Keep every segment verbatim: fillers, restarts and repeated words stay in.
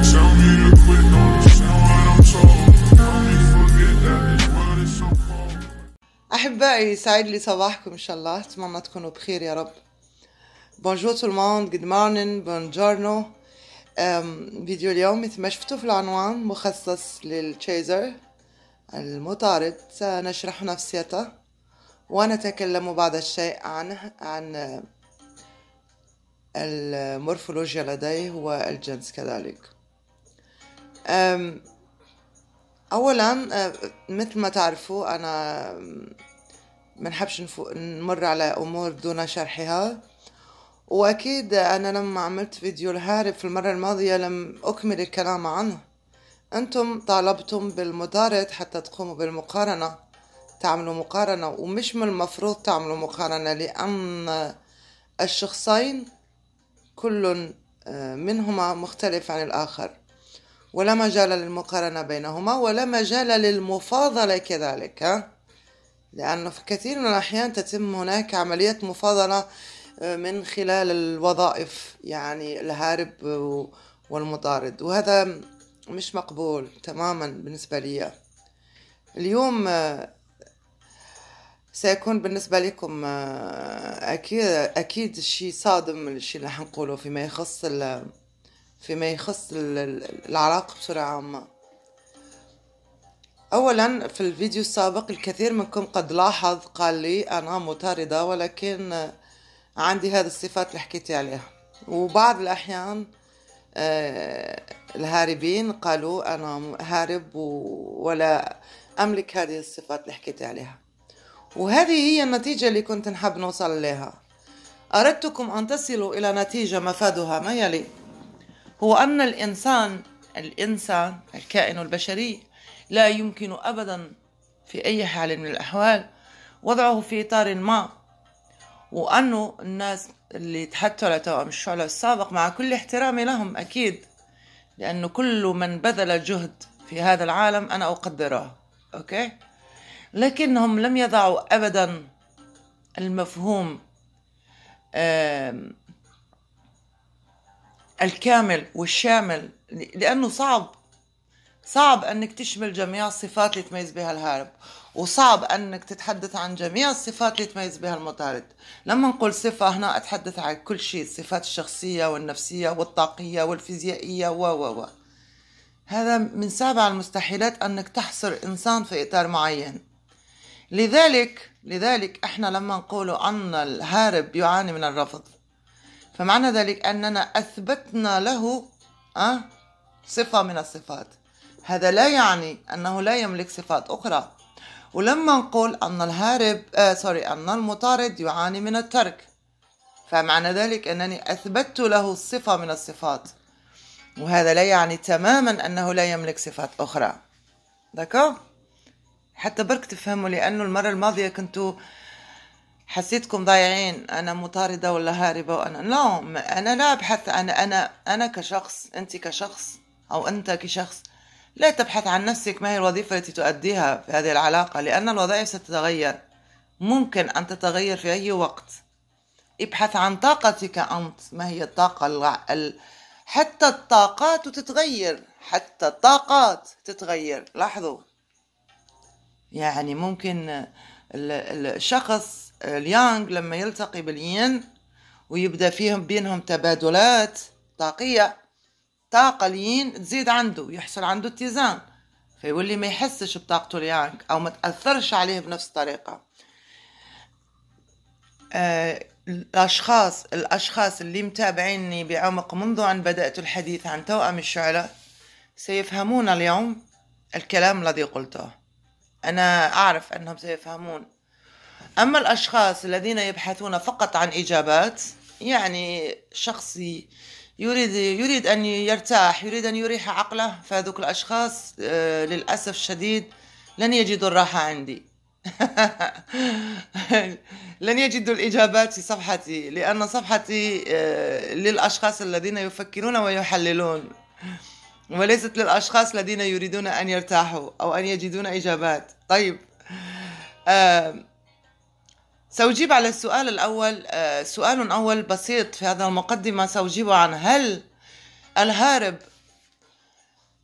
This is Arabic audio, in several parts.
أحبائي يسعد لي صباحكم إن شاء الله، أتمنى تكونوا بخير يا رب. بونجور تو الموند، جود مورنينج، بونجورنو. فيديو اليوم مثل ما شفتوا في العنوان مخصص للتشيزر المطارد، سنشرح نفسيته ونتكلم بعض الشيء عنه عن المورفولوجيا لديه والجنس كذلك. اولا مثل ما تعرفوا انا منحبش نمر على امور دون شرحها، واكيد انا لما عملت فيديو الهارب في المرة الماضية لم اكمل الكلام عنه. انتم طالبتم بالمطارد حتى تقوموا بالمقارنة، تعملوا مقارنة، ومش من المفروض تعملوا مقارنة لان الشخصين كل منهما مختلف عن الاخر، ولا مجال للمقارنة بينهما ولا مجال للمفاضلة كذلك، ها؟ لأنه في كثير من الأحيان تتم هناك عملية مفاضلة من خلال الوظائف، يعني الهارب والمطارد، وهذا مش مقبول تماما بالنسبة لي. اليوم سيكون بالنسبة لكم أكيد أكيد شيء صادم الشيء اللي حنقوله فيما يخص فيما يخص العلاقة بصورة عامة. أولا في الفيديو السابق الكثير منكم قد لاحظ قال لي أنا مطاردة، ولكن عندي هذه الصفات اللي حكيتي عليها، وبعض الأحيان الهاربين قالوا أنا هارب ولا أملك هذه الصفات اللي حكيتي عليها، وهذه هي النتيجة اللي كنت نحب نوصل لها. أردتكم أن تصلوا إلى نتيجة مفادها ما يلي: هو أن الإنسان الإنسان الكائن البشري لا يمكن أبدا في أي حال من الأحوال وضعه في إطار ما، وأنه الناس اللي تحدثوا على توأم الشعلة السابق مع كل احترامي لهم أكيد، لأنه كل من بذل جهد في هذا العالم أنا أقدره، أوكي، لكنهم لم يضعوا أبدا المفهوم الكامل والشامل، لأنه صعب صعب أنك تشمل جميع الصفات اللي تميز بها الهارب، وصعب أنك تتحدث عن جميع الصفات اللي تميز بها المطارد. لما نقول صفة هنا أتحدث عن كل شيء، الصفات الشخصية والنفسية والطاقية والفيزيائية و و و هذا من سابع المستحيلات أنك تحصر إنسان في إطار معين. لذلك لذلك إحنا لما نقول أن الهارب يعاني من الرفض، فمعنى ذلك أننا أثبتنا له أه؟ صفة من الصفات، هذا لا يعني أنه لا يملك صفات أخرى. ولما نقول أن الهارب آه سوري أن المطارد يعاني من الترك، فمعنى ذلك أنني أثبت له صفة من الصفات، وهذا لا يعني تماما أنه لا يملك صفات أخرى. دكو حتى برك تفهموا، لأنه المرة الماضية كنتوا حسيتكم ضايعين، أنا مطاردة ولا هاربة، وأنا لا أنا لا أبحث، أنا أنا أنا كشخص، أنت كشخص أو أنت كشخص لا تبحث عن نفسك ما هي الوظيفة التي تؤديها في هذه العلاقة، لأن الوظائف ستتغير، ممكن أن تتغير في أي وقت. ابحث عن طاقتك أنت، ما هي الطاقة، حتى الطاقات تتغير، حتى الطاقات تتغير. لاحظوا، يعني ممكن الشخص اليانغ لما يلتقي بالين ويبدأ فيهم بينهم تبادلات طاقية، طاقة الين تزيد عنده، يحصل عنده اتزان، فيولي ما يحسش بطاقته اليانغ أو ما تأثرش عليه بنفس الطريقة. آه الأشخاص الأشخاص اللي متابعيني بعمق منذ أن بدأت الحديث عن توأم الشعلة سيفهمون اليوم الكلام الذي قلته، أنا أعرف أنهم سيفهمون. أما الأشخاص الذين يبحثون فقط عن إجابات، يعني شخصي يريد يريد أن يرتاح، يريد أن يريح عقله، فهذوك الأشخاص آه للأسف الشديد لن يجدوا الراحة عندي. لن يجدوا الإجابات في صفحتي، لأن صفحتي آه للأشخاص الذين يفكرون ويحللون، وليست للأشخاص الذين يريدون أن يرتاحوا أو أن يجدون إجابات. طيب، آه سأجيب على السؤال الأول. آه سؤال أول بسيط في هذا المقدمة سأجيب عن: هل الهارب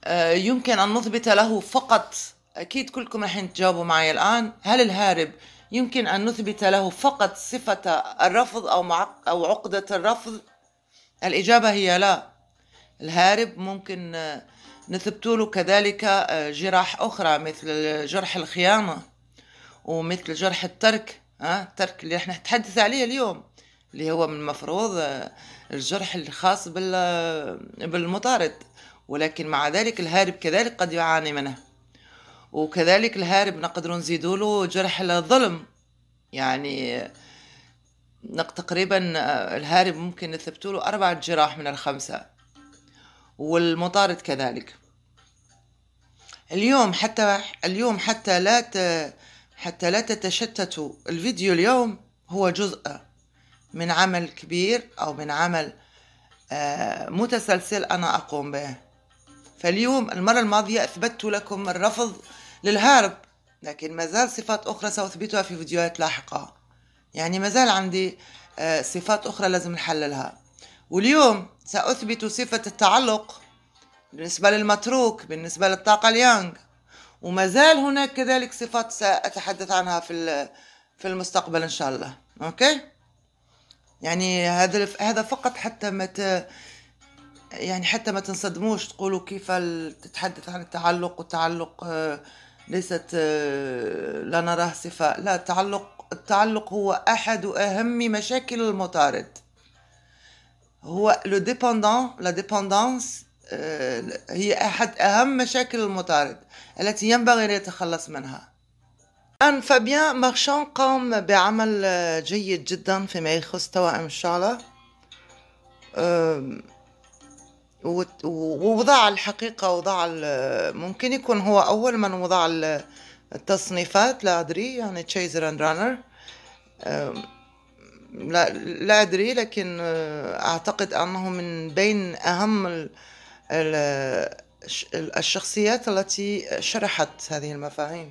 يمكن أن نثبت له فقط، أكيد كلكم رح تجاوبوا معي الآن، هل الهارب يمكن أن نثبت له فقط صفة الرفض أو أو عقدة الرفض؟ الإجابة هي لا. الهارب ممكن نثبت له كذلك جراح أخرى مثل جرح الخيانة ومثل جرح الترك، ها الترك اللي احنا نتحدث عليه اليوم، اللي هو من المفروض الجرح الخاص بالمطارد، ولكن مع ذلك الهارب كذلك قد يعاني منه. وكذلك الهارب نقدر نزيد له جرح الظلم، يعني تقريبا الهارب ممكن نثبت له أربعة جراح من الخمسة، والمطارد كذلك. اليوم حتى اليوم حتى لا ت... حتى لا تتشتتوا، الفيديو اليوم هو جزء من عمل كبير أو من عمل متسلسل أنا أقوم به. فاليوم المرة الماضية أثبتت لكم الرفض للهارب، لكن ما زال صفات أخرى سأثبتها في فيديوهات لاحقة، يعني ما زال عندي صفات أخرى لازم نحللها. واليوم سأثبت صفة التعلق بالنسبة للمتروك، بالنسبة للطاقة اليانغ، وما زال هناك كذلك صفات سأتحدث عنها في في المستقبل إن شاء الله. أوكي، يعني هذا هذا فقط حتى ما ت... يعني حتى ما تنصدموش تقولوا كيف تتحدث عن التعلق، والتعلق ليست لا نراه صفة. لا، التعلق التعلق هو أحد أهم مشاكل المطارد، هو لو ديبوندون لا ديبوندانس هي أحد أهم مشاكل المطارد التي ينبغي أن يتخلص منها. الآن فابيان مارشان قام بعمل جيد جدا فيما يخص توائم الشعلة، ووضع الحقيقة وضع ممكن يكون هو أول من وضع التصنيفات، لا أدري، يعني تشيزر اند رانر، لا, لا أدري، لكن أعتقد أنه من بين أهم الشخصيات التي شرحت هذه المفاهيم.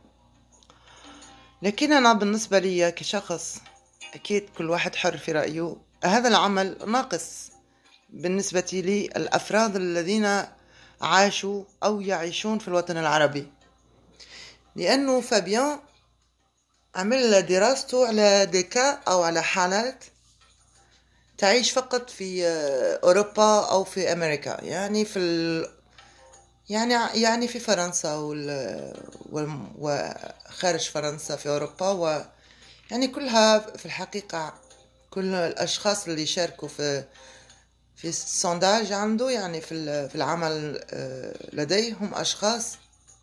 لكن أنا بالنسبة لي كشخص، أكيد كل واحد حر في رأيه، هذا العمل ناقص بالنسبة لي الأفراد الذين عاشوا أو يعيشون في الوطن العربي، لأنه فابيان عمل دراسته على ديكا أو على حالات تعيش فقط في أوروبا أو في أمريكا، يعني في ال... يعني يعني في فرنسا وال... وخارج فرنسا في أوروبا، و يعني كلها في الحقيقة كل الأشخاص اللي شاركوا في في السونداج عنده، يعني في في العمل لديهم أشخاص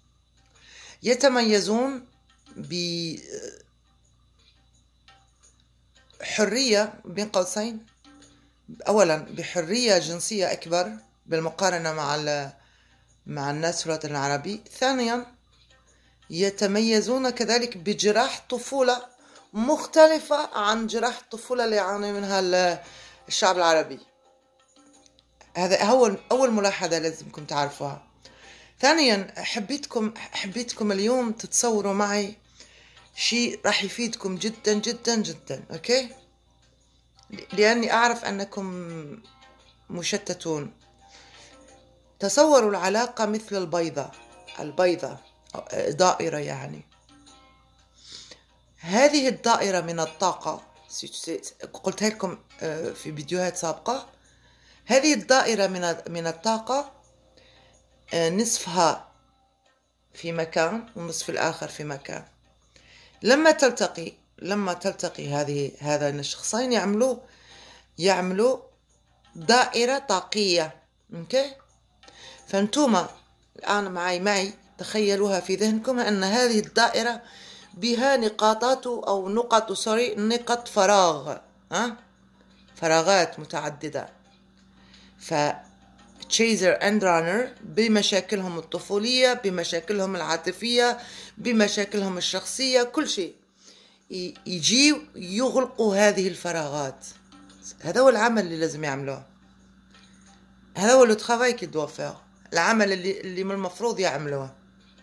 يتميزون بحرية بين قوسين، أولا بحرية جنسية أكبر بالمقارنة مع مع الناس في الوطن العربي، ثانيا يتميزون كذلك بجراح طفولة مختلفة عن جراح الطفولة اللي يعاني منها الشعب العربي. هذا أول أول ملاحظة لازمكم تعرفوها. ثانيا حبيتكم حبيتكم اليوم تتصوروا معي شيء راح يفيدكم جدا جدا جدا، أوكي؟ لأني أعرف أنكم مشتتون. تصوروا العلاقة مثل البيضة البيضة دائرة، يعني هذه الدائرة من الطاقة، قلت لكم في فيديوهات سابقة، هذه الدائرة من من الطاقة نصفها في مكان والنصف الآخر في مكان. لما تلتقي لما تلتقي هذه هذين الشخصين يعملوا يعملوا دائرة طاقية، اوكي؟ فانتوما الآن معي معي تخيلوها في ذهنكم أن هذه الدائرة بها نقاطات أو نقط سوري نقط فراغ، ها فراغات متعددة. ف تشيزر اند رانر بمشاكلهم الطفولية، بمشاكلهم العاطفية، بمشاكلهم الشخصية، كل شيء يجي يغلقوا هذه الفراغات. هذا هو العمل اللي لازم يعملوه، هذا هو لو ترافاي كي دوا فير، العمل اللي اللي من المفروض يعملوه.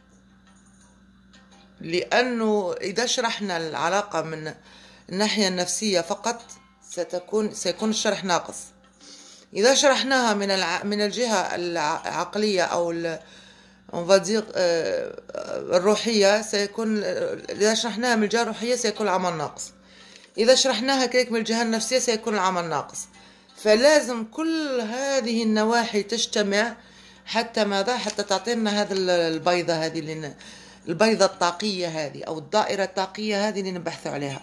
لأنه إذا شرحنا العلاقة من الناحية النفسية فقط ستكون سيكون الشرح ناقص. إذا شرحناها من الع... من الجهة العقلية أو ال... on va dire آه، الروحية سيكون، إذا شرحناها من الجهة الروحية سيكون العمل ناقص، إذا شرحناها كذلك من الجهة النفسية سيكون العمل ناقص. فلازم كل هذه النواحي تجتمع حتى ماذا؟ حتى تعطينا هذا البيضة هذه اللي البيضة الطاقية هذه أو الدائرة الطاقية هذه اللي نبحث عليها.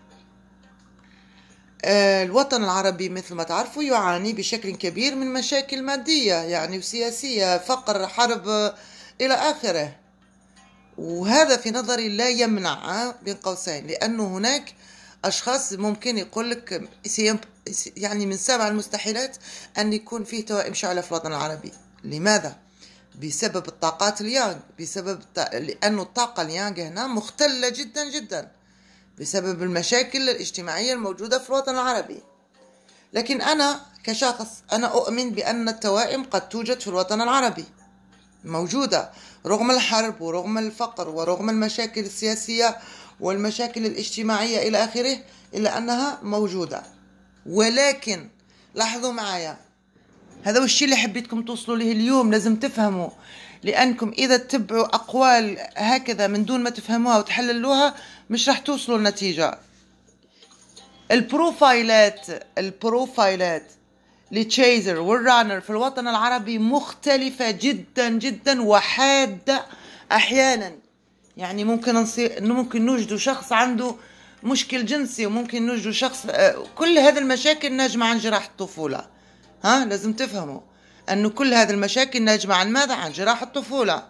الوطن العربي مثل ما تعرفوا يعاني بشكل كبير من مشاكل مادية يعني وسياسية، فقر، حرب إلى آخره. وهذا في نظري لا يمنع بين قوسين، لأنه هناك أشخاص ممكن يقول لك يعني من سبع المستحيلات أن يكون فيه توائم شعلة في الوطن العربي. لماذا؟ بسبب الطاقات اليانغ، بسبب لأن الطاقة اليانغ هنا مختلة جدا جدا بسبب المشاكل الاجتماعية الموجودة في الوطن العربي. لكن أنا كشخص أنا أؤمن بأن التوائم قد توجد في الوطن العربي، موجودة رغم الحرب ورغم الفقر ورغم المشاكل السياسية والمشاكل الاجتماعية إلى آخره، إلا أنها موجودة. ولكن لاحظوا معايا، هذا هو الشيء اللي حبيتكم توصلوا له اليوم، لازم تفهموا، لأنكم إذا تتبعوا أقوال هكذا من دون ما تفهموها وتحللوها مش راح توصلوا النتيجة. البروفايلات البروفايلات لتشيزر والرانر في الوطن العربي مختلفة جدا جدا وحادة أحيانا. يعني ممكن نصير ممكن نوجدوا شخص عنده مشكل جنسي، وممكن نوجدوا شخص كل هذه المشاكل ناجمة عن جراح الطفولة. ها لازم تفهموا أنه كل هذه المشاكل ناجمة عن ماذا؟ عن جراح الطفولة.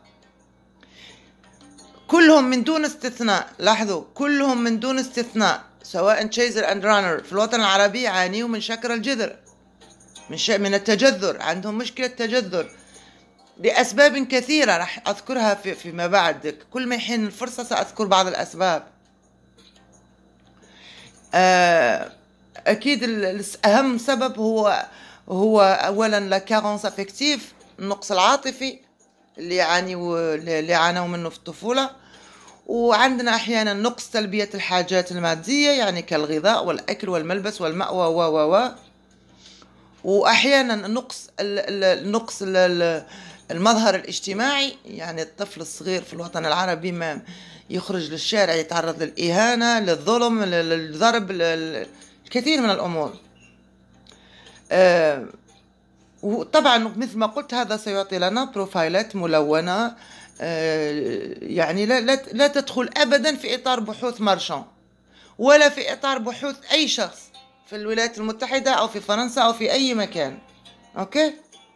كلهم من دون استثناء، لاحظوا كلهم من دون استثناء سواء تشيزر اند رانر في الوطن العربي يعانيوا من شكر الجذر، من شيء من التجذر، عندهم مشكلة تجذر لأسباب كثيرة راح أذكرها في فيما بعد، كل ما يحين الفرصة سأذكر بعض الأسباب. أكيد أهم سبب هو هو أولا لا كارونس افكتيف، النقص العاطفي اللي يعانيوا اللي عانوا منه في الطفولة. وعندنا أحيانا نقص تلبية الحاجات المادية يعني كالغذاء والأكل والملبس والمأوى و و و وأحيانا نقص النقص المظهر الاجتماعي، يعني الطفل الصغير في الوطن العربي ما يخرج للشارع يتعرض للإهانة، للظلم، للضرب، الكثير من الأمور. أه وطبعا مثل ما قلت هذا سيعطي لنا بروفايلات ملونة، أه يعني لا, لا, لا تدخل أبدا في إطار بحوث مارشان ولا في إطار بحوث أي شخص في الولايات المتحدة أو في فرنسا أو في أي مكان. أوكي.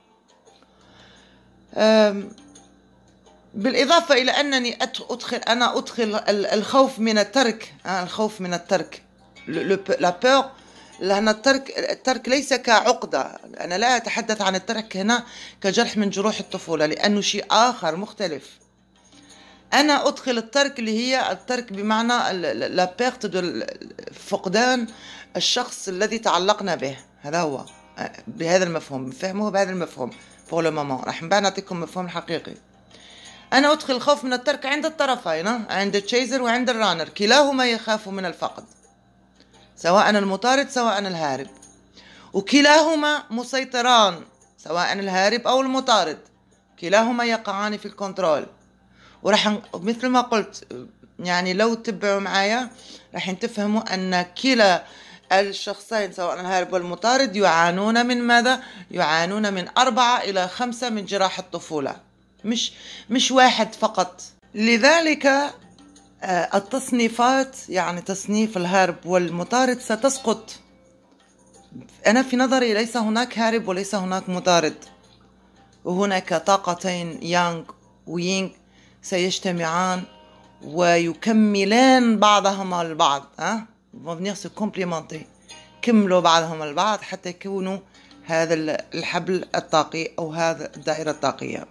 أه بالإضافة إلى أنني أدخل أنا أدخل الخوف من الترك، الخوف من الترك لا بور، لأن الترك الترك ليس كعقدة، أنا لا أتحدث عن الترك هنا كجرح من جروح الطفولة لأنه شيء آخر مختلف. أنا أدخل الترك اللي هي الترك بمعنى لا بيرت، فقدان الشخص الذي تعلقنا به، هذا هو بهذا المفهوم، فهموه بهذا المفهوم pour le moment. راح نعطيكم مفهوم الحقيقي. أنا أدخل الخوف من الترك عند الطرفين، عند التشيزر وعند الرانر، كلاهما يخاف من الفقد، سواء المطارد سواء الهارب، وكلاهما مسيطران سواء الهارب أو المطارد، كلاهما يقعان في الكنترول. وراح مثل ما قلت يعني لو تبعوا معايا راح تفهموا أن كلا الشخصين سواء الهارب والمطارد يعانون من ماذا؟ يعانون من أربعة إلى خمسة من جراح الطفولة، مش مش واحد فقط. لذلك التصنيفات يعني تصنيف الهارب والمطارد ستسقط. أنا في نظري ليس هناك هارب وليس هناك مطارد، وهناك طاقتين يانغ ويينغ سيجتمعان ويكملان بعضهما البعض، ها venir se complémenter، كملوا بعضهم البعض حتى يكونوا هذا الحبل الطاقي أو هذا الدائرة الطاقية.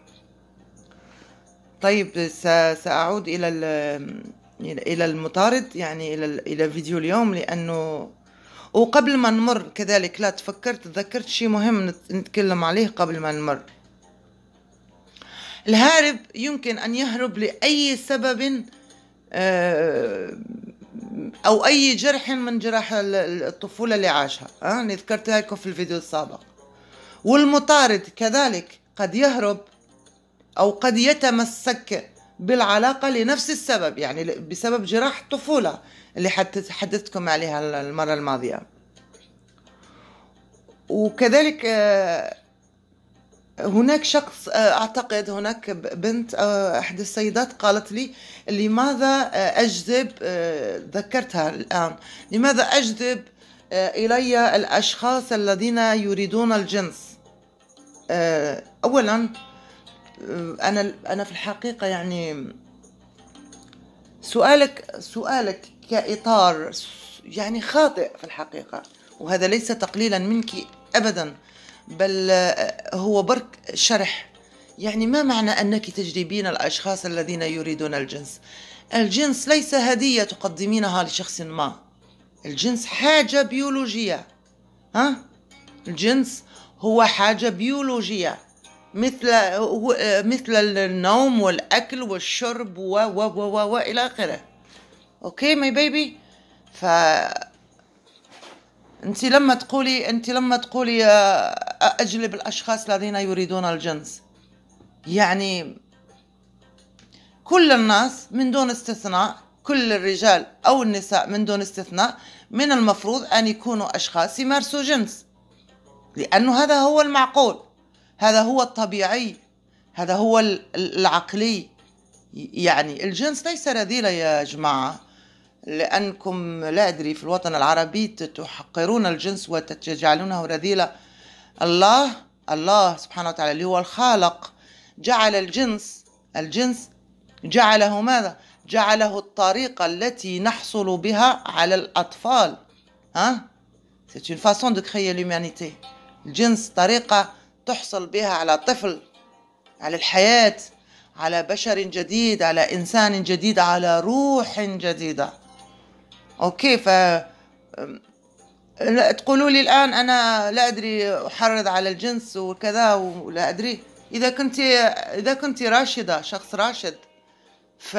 طيب سأعود إلى إلى المطارد، يعني إلى إلى فيديو اليوم، لأنه وقبل ما نمر كذلك لا تفكرت تذكرت شيء مهم نتكلم عليه قبل ما نمر. الهارب يمكن أن يهرب لأي سبب أو أي جرح من جراح الطفولة اللي عاشها، أه؟ ذكرتها لكم في الفيديو السابق. والمطارد كذلك قد يهرب أو قد يتمسك بالعلاقة لنفس السبب، يعني بسبب جراح الطفولة اللي حدثتكم عليها المرة الماضية. وكذلك هناك شخص، أعتقد هناك بنت أحد السيدات قالت لي لماذا أجذب، ذكرتها الآن، لماذا أجذب إلي الأشخاص الذين يريدون الجنس. أولا أنا أنا في الحقيقة يعني سؤالك سؤالك كإطار يعني خاطئ في الحقيقة، وهذا ليس تقليلا منك أبدا، بل هو برك شرح. يعني ما معنى أنك تجذبين الأشخاص الذين يريدون الجنس؟ الجنس ليس هدية تقدمينها لشخص ما، الجنس حاجة بيولوجية. ها؟ الجنس هو حاجة بيولوجية، مثل مثل النوم والأكل والشرب و و و و إلى آخره. أوكي ماي بيبي. ف أنت لما تقولي أنت لما تقولي أجلب الأشخاص الذين يريدون الجنس، يعني كل الناس من دون استثناء، كل الرجال أو النساء من دون استثناء من المفروض أن يكونوا أشخاص يمارسوا جنس، لأنه هذا هو المعقول، هذا هو الطبيعي، هذا هو العقلي. يعني الجنس ليس رذيلة يا جماعة، لأنكم لا أدري في الوطن العربي تحقرون الجنس وتجعلونه رذيلة. الله الله سبحانه وتعالى اللي هو الخالق جعل الجنس الجنس جعله ماذا؟ جعله الطريقة التي نحصل بها على الأطفال. ها؟ C'est une façon de créer l'humanité. الجنس طريقة تحصل بها على طفل، على الحياة، على بشر جديد، على إنسان جديد، على روح جديدة. أوكي. ف تقولوا لي الآن أنا لا أدري أحرض على الجنس وكذا ولا أدري. إذا كنت إذا كنت راشدة، شخص راشد، ف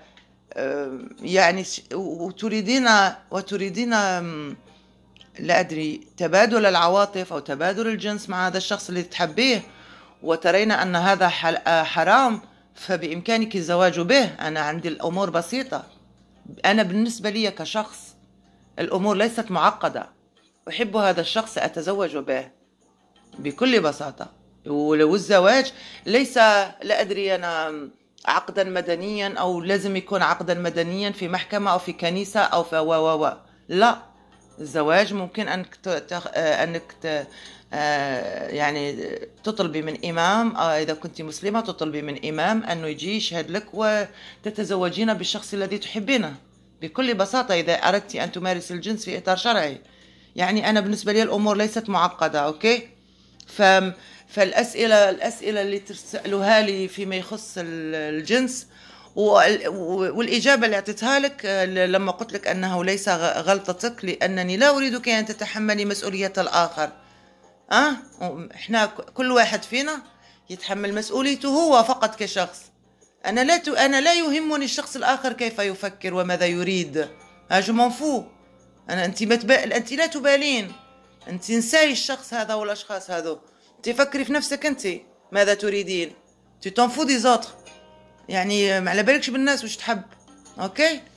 يعني وتريدين وتريدين لا أدري تبادل العواطف أو تبادل الجنس مع هذا الشخص اللي تحبيه، وترين أن هذا حرام، فبإمكانك الزواج به. أنا عندي الأمور بسيطة، أنا بالنسبة لي كشخص الأمور ليست معقدة، أحب هذا الشخص أتزوج به بكل بساطة. ولو الزواج ليس لا أدري أنا عقدا مدنيا أو لازم يكون عقدا مدنيا في محكمة أو في كنيسة أو في و و و لا، الزواج ممكن أنك أنك يعني تطلبي من إمام، إذا كنت مسلمة تطلبي من إمام أنه يجي يشهد لك وتتزوجين بالشخص الذي تحبينه بكل بساطة، إذا أردت أن تمارس الجنس في إطار شرعي. يعني أنا بالنسبة لي الأمور ليست معقدة. أوكي. ف فالأسئلة الأسئلة اللي تسألوها لي فيما يخص الجنس والإجابة اللي أعطيتها لك لما قلت لك أنه ليس غلطتك، لأنني لا أريدك أن تتحملي مسؤولية الآخر. أه؟ إحنا كل واحد فينا يتحمل مسؤوليته هو فقط كشخص. أنا لا ت... أنا لا يهمني الشخص الآخر كيف يفكر وماذا يريد. جو مون فو. أنا أنت ما تبا... أنت لا تبالين، أنت انساي الشخص هذا والأشخاص هذو، أنت فكري في نفسك أنت ماذا تريدين. tu t'en fous des autres، يعني ما على بالكش بالناس وش تحب. أوكي.